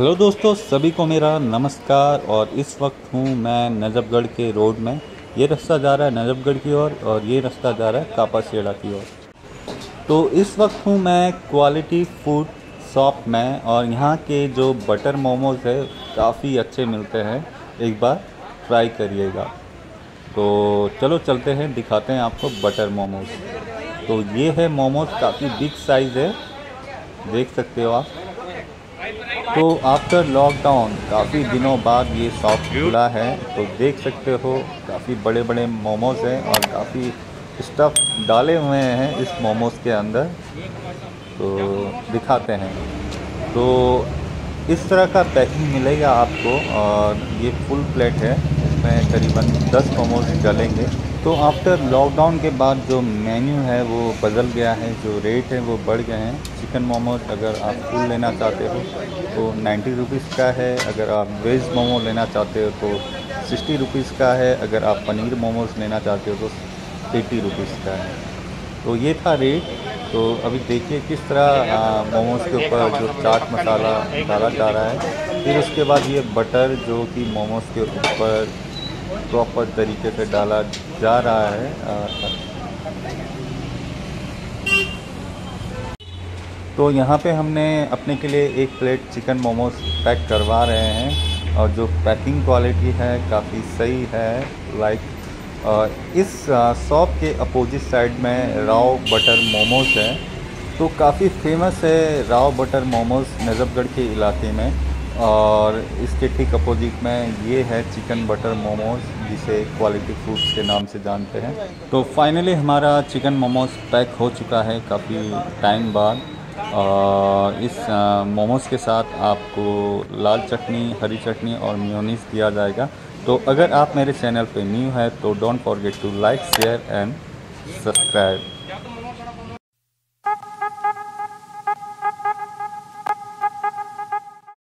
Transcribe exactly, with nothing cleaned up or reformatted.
Hello दोस्तों, सभी को मेरा नमस्कार। और इस वक्त हूँ मैं नजफगढ़ के रोड में। ये रास्ता जा रहा है नजफगढ़ की ओर और ये रास्ता जा रहा है कापासेड़ा की ओर। तो इस वक्त हूँ मैं क्वालिटी फूड शॉप में और यहाँ के जो बटर मोमोज़ है काफ़ी अच्छे मिलते हैं। एक बार ट्राई करिएगा। तो चलो चलते हैं, दिखाते हैं आपको बटर मोमोज़। तो ये है मोमोज़, काफ़ी बिग साइज़ है, देख सकते हो आप। तो आफ्टर लॉकडाउन काफ़ी दिनों बाद ये शॉप खुला है, तो देख सकते हो काफ़ी बड़े बड़े मोमोज़ हैं और काफ़ी स्टफ़ डाले हुए हैं इस मोमोज़ के अंदर। तो दिखाते हैं। तो इस तरह का पैकिंग मिलेगा आपको और ये फुल प्लेट है, इसमें करीबन दस मोमोज़ डलेंगे। तो आफ्टर लॉकडाउन के बाद जो मेन्यू है वो बदल गया है, जो रेट है वो बढ़ गए हैं। चिकन मोमोज अगर आप फुल लेना चाहते हो तो नाइन्टी रुपीज़ का है, अगर आप वेज मोमो लेना चाहते हो तो सिक्सटी रुपीज़ का है, अगर आप पनीर मोमोज लेना चाहते हो तो एटी रुपीज़ का है। तो ये था रेट। तो अभी देखिए किस तरह मोमोज़ के ऊपर जो चाट मसाला डाला जा रहा है, फिर उसके बाद ये बटर जो कि मोमोज़ के ऊपर प्रॉपर तरीके से डाला जा रहा है। तो यहाँ पे हमने अपने के लिए एक प्लेट चिकन मोमोज पैक करवा रहे हैं और जो पैकिंग क्वालिटी है काफ़ी सही है। लाइक इस शॉप के अपोजिट साइड में राव बटर मोमोज है, तो काफ़ी फेमस है राव बटर मोमोज नजफगढ़ के इलाके में। और इसके ठीक अपोजिट में ये है चिकन बटर मोमोज, जिसे क्वालिटी फूड्स के नाम से जानते हैं। तो फाइनली हमारा चिकन मोमोज पैक हो चुका है काफ़ी टाइम बाद। और इस मोमोज़ के साथ आपको लाल चटनी, हरी चटनी और मेयोनीज़ दिया जाएगा। तो अगर आप मेरे चैनल पे न्यू है तो don't forget to like, share and subscribe.